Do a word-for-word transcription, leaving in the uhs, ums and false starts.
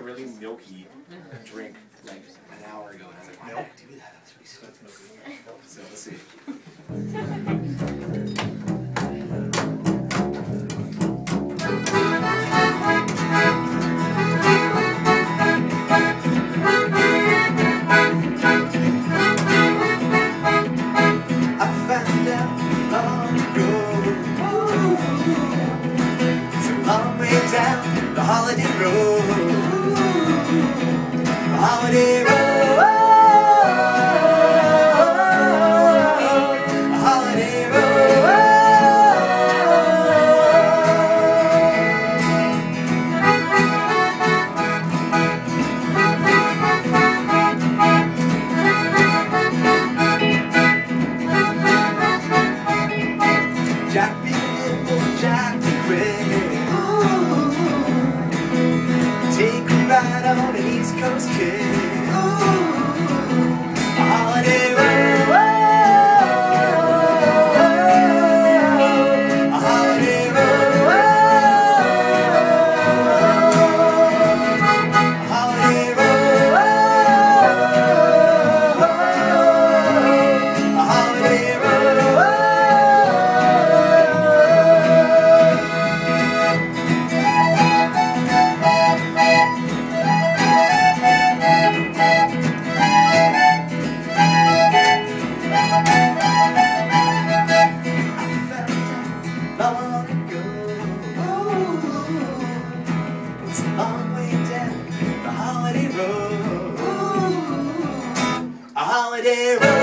really milky drink like an hour ago, and I was like, why did I do that? That was really sweet. So let's see. I found out long ago, it's a long way down the holiday road, the holiday road, the holiday road. Jack be little, Jack be quick. Take a ride on an East Coast kid. A holiday road, a holiday road, a holiday road, a holiday road. Long ago, it's a long way down the holiday road, a holiday road.